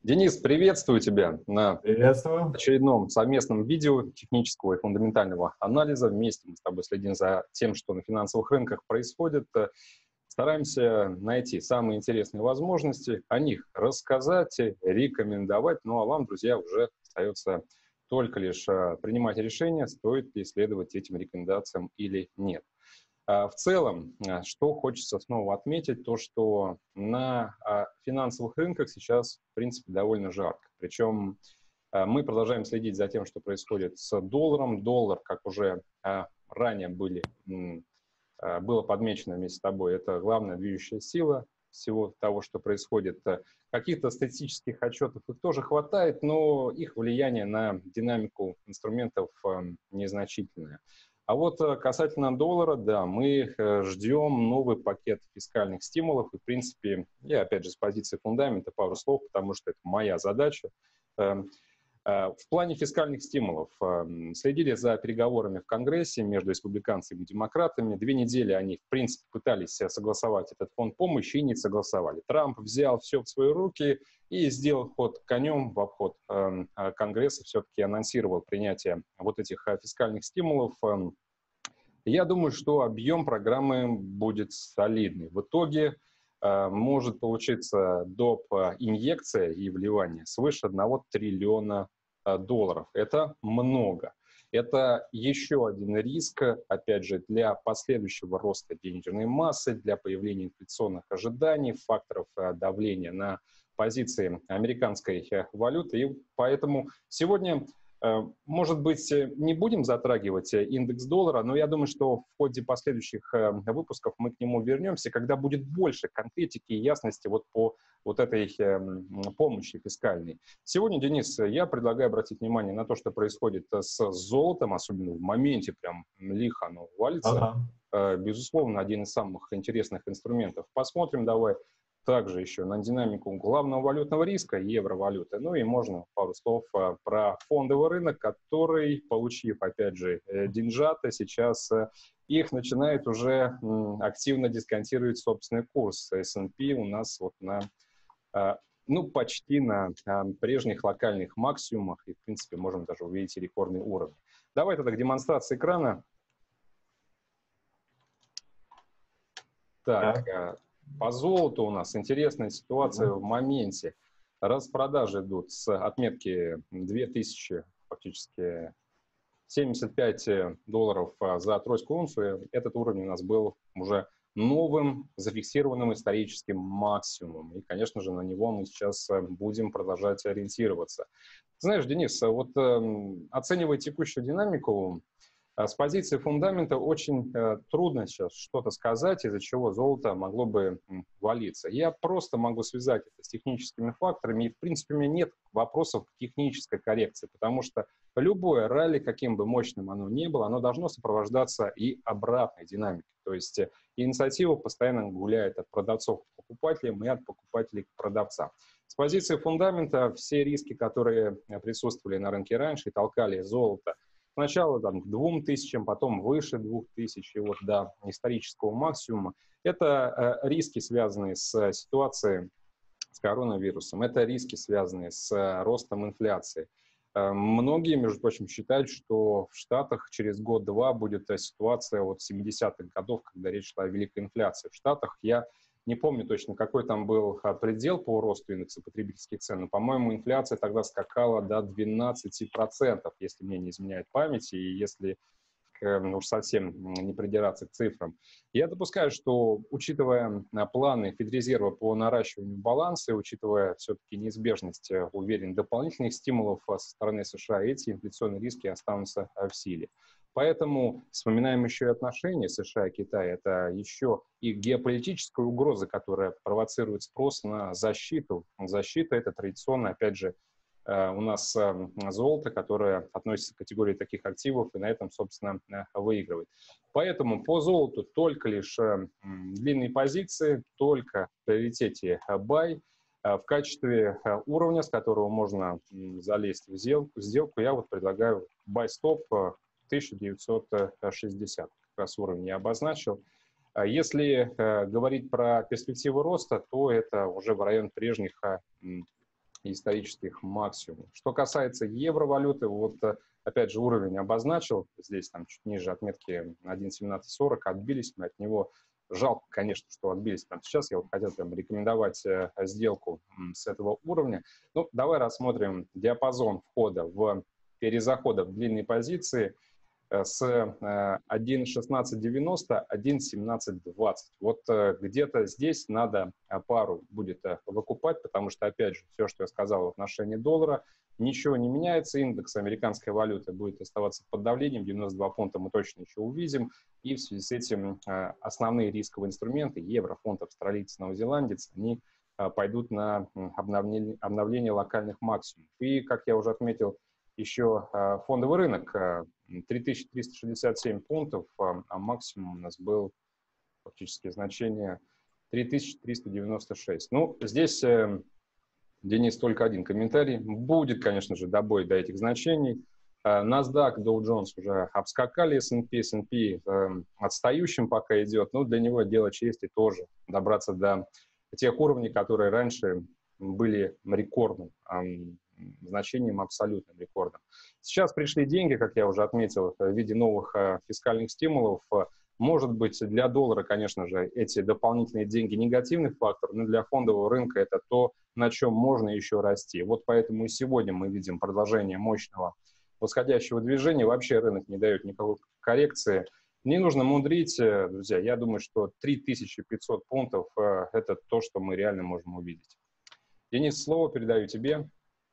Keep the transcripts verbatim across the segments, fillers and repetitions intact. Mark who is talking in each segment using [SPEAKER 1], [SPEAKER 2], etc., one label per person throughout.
[SPEAKER 1] Денис, приветствую тебя на
[SPEAKER 2] Приветствую.
[SPEAKER 1] очередном совместном видео технического и фундаментального анализа. Вместе мы с тобой следим за тем, что на финансовых рынках происходит. Стараемся найти самые интересные возможности, о них рассказать, рекомендовать. Ну а вам, друзья, уже остается только лишь принимать решение, стоит ли следовать этим рекомендациям или нет. В целом, что хочется снова отметить, то, что на финансовых рынках сейчас, в принципе, довольно жарко. Причем мы продолжаем следить за тем, что происходит с долларом. Доллар, как уже ранее были, было подмечено вместе с тобой, это главная движущая сила всего того, что происходит. Каких-то статистических отчетов их тоже хватает, но их влияние на динамику инструментов незначительное. А вот касательно доллара, да, мы ждем новый пакет фискальных стимулов. И, в принципе, я, опять же, с позиции фундамента пару слов, потому что это моя задача. В плане фискальных стимулов следили за переговорами в Конгрессе между республиканцами и демократами. Две недели они, в принципе, пытались согласовать этот фонд помощи и не согласовали. Трамп взял все в свои руки и сделал ход конем в обход Конгресса, все-таки анонсировал принятие вот этих фискальных стимулов. Я думаю, что объем программы будет солидный. В итоге может получиться доп. Инъекция и вливание свыше одного триллиона долларов. Это много. Это еще один риск, опять же, для последующего роста денежной массы, для появления инфляционных ожиданий, факторов давления на позиции американской валюты. И поэтому сегодня, может быть, не будем затрагивать индекс доллара, но я думаю, что в ходе последующих выпусков мы к нему вернемся, когда будет больше конкретики и ясности вот по вот этой помощи фискальной. Сегодня, Денис, я предлагаю обратить внимание на то, что происходит с золотом, особенно в моменте прям лихо оно валится.
[SPEAKER 2] Ага.
[SPEAKER 1] Безусловно, один из самых интересных инструментов. Посмотрим давай также еще на динамику главного валютного риска, евровалюты. Ну и можно пару слов про фондовый рынок, который, получив, опять же, деньжата, сейчас их начинает уже активно дисконтировать собственный курс. эс энд пи у нас вот на, ну, почти на прежних локальных максимумах, и, в принципе, можем даже увидеть рекордный уровень. Давай тогда к демонстрации экрана. Так,
[SPEAKER 2] Да.
[SPEAKER 1] по золоту у нас интересная ситуация в моменте. Распродажи идут с отметки две тысячи, фактически семьдесят пять долларов за тройскую унцию. Этот уровень у нас был уже новым, зафиксированным историческим максимумом. И, конечно же, на него мы сейчас будем продолжать ориентироваться. Знаешь, Денис, вот э, оценивая текущую динамику, с позиции фундамента очень э, трудно сейчас что-то сказать, из-за чего золото могло бы м, валиться. Я просто могу связать это с техническими факторами, и, в принципе, у меня нет вопросов к технической коррекции, потому что любое ралли, каким бы мощным оно ни было, оно должно сопровождаться и обратной динамикой. То есть э, инициатива постоянно гуляет от продавцов к покупателям и от покупателей к продавцам. С позиции фундамента все риски, которые присутствовали на рынке раньше и толкали золото сначала там, к двум тысячам, потом выше двух тысяч, и вот до исторического максимума. Это э, риски, связанные с ситуацией с коронавирусом, это риски, связанные с э, ростом инфляции. Э, многие, между прочим, считают, что в Штатах через год-два будет э, ситуация вот семидесятых годов, когда речь шла о великой инфляции. В Штатах я не помню точно, какой там был предел по росту индекса потребительских цен, но, по-моему, инфляция тогда скакала до двенадцати процентов, если мне не изменяет память, и если ну, уж совсем не придираться к цифрам. Я допускаю, что, учитывая планы Федрезерва по наращиванию баланса, учитывая все-таки неизбежность, уверен, дополнительных стимулов со стороны США, эти инфляционные риски останутся в силе. Поэтому вспоминаем еще и отношения США и Китая. Это еще и геополитическая угроза, которая провоцирует спрос на защиту. Защита — это традиционно, опять же, у нас золото, которое относится к категории таких активов, и на этом, собственно, выигрывает. Поэтому по золоту только лишь длинные позиции, только в приоритете buy. В качестве уровня, с которого можно залезть в сделку, сделку я вот предлагаю buy stop тысяча девятьсот шестьдесят. Как раз уровень я обозначил. Если говорить про перспективу роста, то это уже в район прежних исторических максимумов. Что касается евровалюты, вот опять же уровень обозначил, здесь там чуть ниже отметки один семнадцать сорок, отбились мы от него. Жалко, конечно, что отбились прямо сейчас. Я вот хотел прям рекомендовать э, сделку м, с этого уровня. Ну, давай рассмотрим диапазон входа в перезахода в длинные позиции э, с э, один шестнадцать девяносто, один семнадцать двадцать. Вот э, где-то здесь надо э, пару будет э, выкупать, потому что, опять же, все, что я сказал в отношении доллара, ничего не меняется, индекс американской валюты будет оставаться под давлением, девяносто два пункта мы точно еще увидим, и в связи с этим э, основные рисковые инструменты, евро, фунт, австралиец, новозеландец, они э, пойдут на обновление, обновление локальных максимумов. И, как я уже отметил, еще э, фондовый рынок, э, три тысячи триста шестьдесят семь пунктов, э, а максимум у нас был фактически значение три тысячи триста девяносто шесть. Ну, здесь... Э, Денис, только один комментарий. Будет, конечно же, добой до этих значений. NASDAQ, Dow Jones уже обскакали, эс энд пи, эс энд пи э, отстающим пока идет. Но для него дело чести тоже добраться до тех уровней, которые раньше были рекордным, э, значением абсолютным рекордом. Сейчас пришли деньги, как я уже отметил, в виде новых э, фискальных стимулов. Может быть, для доллара, конечно же, эти дополнительные деньги негативный фактор, но для фондового рынка это то, на чем можно еще расти. Вот поэтому и сегодня мы видим продолжение мощного восходящего движения. Вообще рынок не дает никакой коррекции. Не нужно мудрить, друзья. Я думаю, что три тысячи пятьсот пунктов – это то, что мы реально можем увидеть. Денис, слово передаю тебе.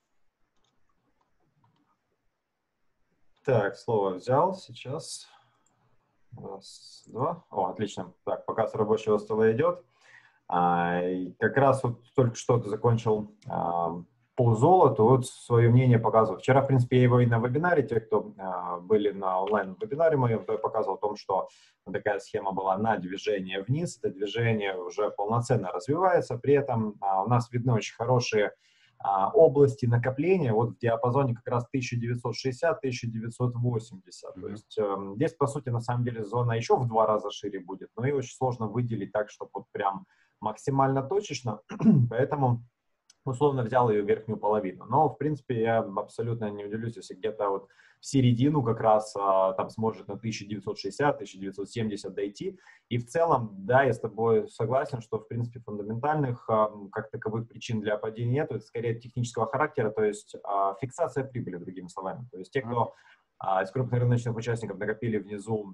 [SPEAKER 2] Так, слово взял сейчас. Раз, два. О, отлично. Так, показ рабочего стола идет. А, и как раз вот только что ты закончил а, по золоту, вот свое мнение показывал. Вчера, в принципе, я его и на вебинаре, те, кто а, были на онлайн-вебинаре моем, то я показывал о том, что такая схема была на движение вниз. Это движение уже полноценно развивается. При этом а, у нас видны очень хорошие а, области накопления вот в диапазоне как раз тысяча девятьсот шестьдесят — тысяча девятьсот восемьдесят. Mm-hmm. То есть э, здесь, по сути, на самом деле зона еще в два раза шире будет, но и очень сложно выделить так, чтобы вот прям максимально точечно, поэтому условно взял ее верхнюю половину. Но, в принципе, я абсолютно не удивлюсь, если где-то вот в середину как раз а, там сможет на тысяча девятьсот шестьдесят — тысяча девятьсот семьдесят дойти. И в целом, да, я с тобой согласен, что, в принципе, фундаментальных а, как таковых причин для падения нет. Это скорее технического характера, то есть а, фиксация прибыли, другими словами. То есть те, кто а, из крупных рыночных участников накопили внизу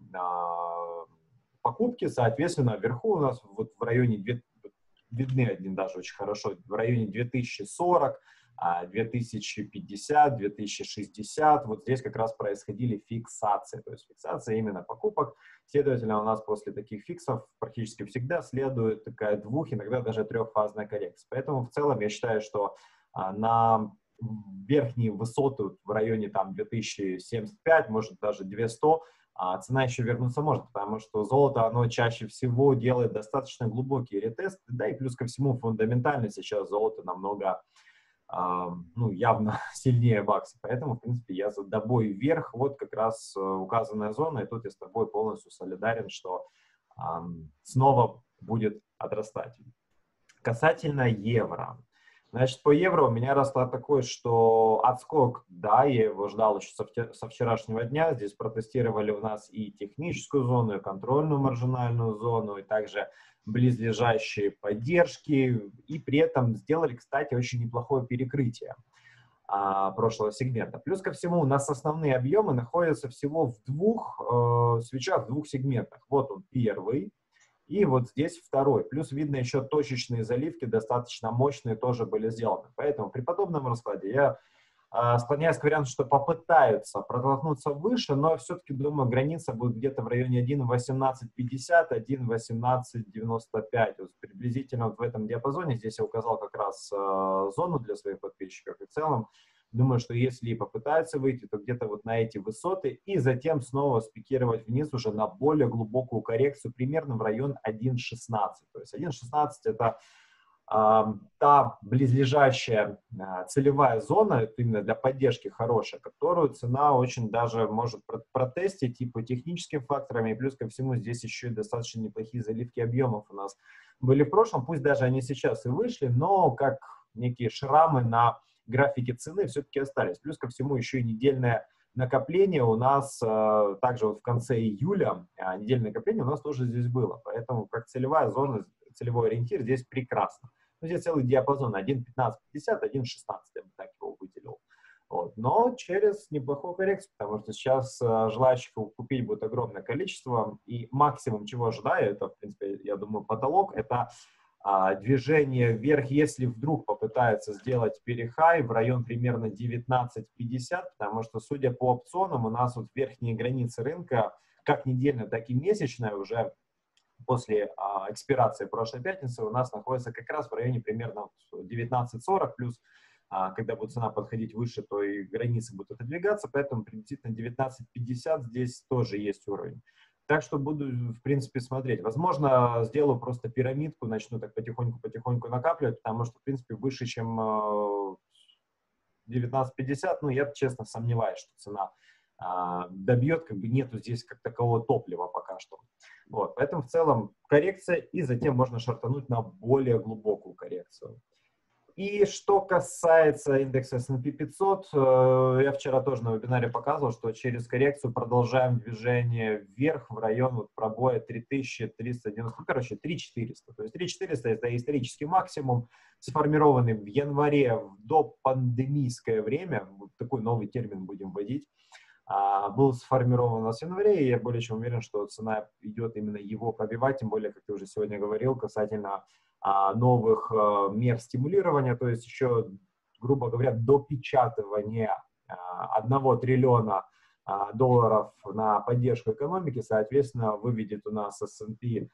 [SPEAKER 2] а, покупки, соответственно, вверху у нас вот в районе две видны один даже очень хорошо, в районе две тысячи сорок, две тысячи пятьдесят, две тысячи шестьдесят, вот здесь как раз происходили фиксации, то есть фиксация именно покупок. Следовательно, у нас после таких фиксов практически всегда следует такая двух, иногда даже трехфазная коррекция. Поэтому в целом я считаю, что а, на верхние высоты в районе там две тысячи семьдесят пять, может даже двести, а цена еще вернуться может, потому что золото, оно чаще всего делает достаточно глубокие ретесты, да, и плюс ко всему фундаментально сейчас золото намного, э, ну, явно сильнее бакса, поэтому, в принципе, я за добой вверх, вот как раз э, указанная зона, и тут я с тобой полностью солидарен, что э, снова будет отрастать. Касательно евро. Значит, по евро у меня расклад такой, что отскок, да, я его ждал еще со вчерашнего дня. Здесь протестировали у нас и техническую зону, и контрольную маржинальную зону, и также близлежащие поддержки. И при этом сделали, кстати, очень неплохое перекрытие а, прошлого сегмента. Плюс ко всему, у нас основные объемы находятся всего в двух э, свечах, в двух сегментах. Вот он первый. И вот здесь второй. Плюс видно еще точечные заливки, достаточно мощные, тоже были сделаны. Поэтому при подобном раскладе я э, склоняюсь к варианту, что попытаются протолкнуться выше, но все-таки, думаю, граница будет где-то в районе один восемнадцать пятьдесят, один восемнадцать девяносто пять. Вот приблизительно вот в этом диапазоне. Здесь я указал как раз э, зону для своих подписчиков. И в целом, думаю, что если и попытаются выйти, то где-то вот на эти высоты и затем снова спикировать вниз уже на более глубокую коррекцию, примерно в район один шестнадцать. То есть один шестнадцать это э, та близлежащая э, целевая зона, это именно для поддержки хорошая, которую цена очень даже может протестить и по техническим факторам, и плюс ко всему здесь еще и достаточно неплохие заливки объемов у нас были в прошлом, пусть даже они сейчас и вышли, но как некие шрамы на графики цены все-таки остались. Плюс ко всему еще и недельное накопление у нас э, также вот в конце июля, э, недельное накопление у нас тоже здесь было. Поэтому как целевая зона, целевой ориентир здесь прекрасно. Ну, здесь целый диапазон один пятнадцать пятьдесят, один шестнадцать, я бы так его выделил. Вот. Но через неплохую коррекцию, потому что сейчас э, желающих его купить будет огромное количество. И максимум, чего ожидаю, это, в принципе, я думаю, потолок, это а, движение вверх, если вдруг попытаются сделать перехай в район примерно девятнадцать пятьдесят, потому что, судя по опционам, у нас вот верхние границы рынка, как недельная, так и месячная, уже после а, экспирации прошлой пятницы у нас находится как раз в районе примерно девятнадцать сорок, плюс а, когда будет цена подходить выше, то и границы будут отодвигаться, поэтому приблизительно девятнадцать пятьдесят здесь тоже есть уровень. Так что буду, в принципе, смотреть. Возможно, сделаю просто пирамидку, начну так потихоньку-потихоньку накапливать, потому что, в принципе, выше, чем девятнадцать пятьдесят, ну, я, честно, сомневаюсь, что цена а, добьет, как бы нету здесь как такового топлива пока что. Вот, поэтому в целом коррекция, и затем можно шортануть на более глубокую коррекцию. И что касается индекса эс энд пи пятьсот, я вчера тоже на вебинаре показывал, что через коррекцию продолжаем движение вверх в район вот пробоя три тысячи триста девяносто, ну, короче, три тысячи четыреста. То есть три тысячи четыреста это исторический максимум, сформированный в январе в допандемийское время, вот такой новый термин будем вводить, был сформирован у нас в январе, и я более чем уверен, что цена идет именно его пробивать, тем более, как ты уже сегодня говорил, касательно новых мер стимулирования, то есть еще, грубо говоря, допечатывания одного триллиона долларов на поддержку экономики, соответственно, выведет у нас эс энд пи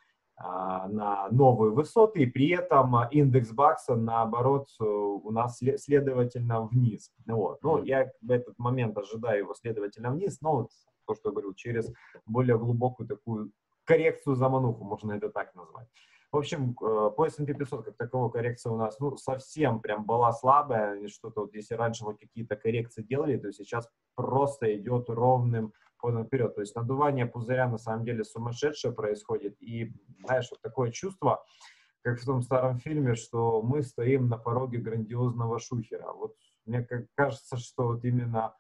[SPEAKER 2] на новые высоты, и при этом индекс бакса, наоборот, у нас следовательно вниз. Вот. Ну, я в этот момент ожидаю его следовательно вниз, но вот то, что я говорил, через более глубокую такую коррекцию замануху, можно это так назвать. В общем, по эс энд пи пятьсот как таковой коррекция у нас, ну, совсем прям была слабая, что-то вот если раньше вот какие-то коррекции делали, то сейчас просто идет ровным ходом вперед. То есть надувание пузыря на самом деле сумасшедшее происходит. И, знаешь, вот такое чувство, как в том старом фильме, что мы стоим на пороге грандиозного шухера. Вот мне кажется, что вот именно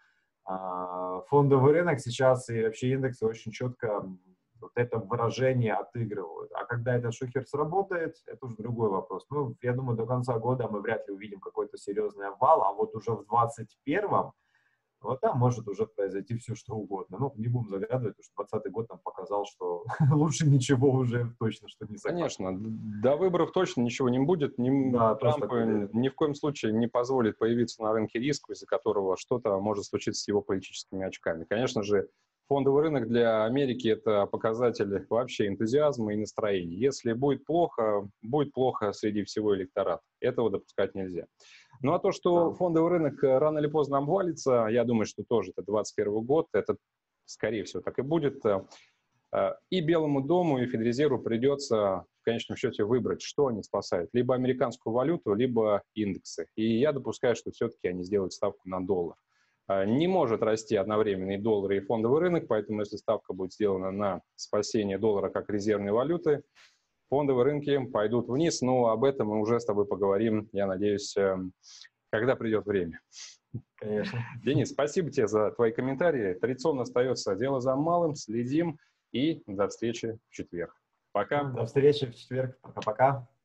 [SPEAKER 2] а, фондовый рынок сейчас и вообще индексы очень четко вот это выражение отыгрывают. А когда этот шухер сработает, это уже другой вопрос. Ну, я думаю, до конца года мы вряд ли увидим какой-то серьезный обвал, а вот уже в двадцать первом вот там может уже произойти все, что угодно. Ну, не будем загадывать, потому что двадцатый год нам показал, что лучше ничего уже точно, что не согласен.
[SPEAKER 1] Конечно, до выборов точно ничего не будет. Ни,
[SPEAKER 2] да,
[SPEAKER 1] Трамп ни в коем случае не позволит появиться на рынке риска, из-за которого что-то может случиться с его политическими очками. Конечно же, фондовый рынок для Америки – это показатель вообще энтузиазма и настроения. Если будет плохо, будет плохо среди всего электората. Этого допускать нельзя. Ну а то, что фондовый рынок рано или поздно обвалится, я думаю, что тоже это двадцать первый год, это, скорее всего, так и будет. И Белому дому, и Федрезерву придется в конечном счете выбрать, что они спасают. Либо американскую валюту, либо индексы. И я допускаю, что все-таки они сделают ставку на доллар. Не может расти одновременно и доллар, и фондовый рынок, поэтому если ставка будет сделана на спасение доллара как резервной валюты, фондовые рынки пойдут вниз, но об этом мы уже с тобой поговорим, я надеюсь, когда придет время.
[SPEAKER 2] Конечно.
[SPEAKER 1] Денис, спасибо тебе за твои комментарии. Традиционно остается дело за малым, следим и до встречи в четверг. Пока.
[SPEAKER 2] До встречи в четверг. Пока-пока.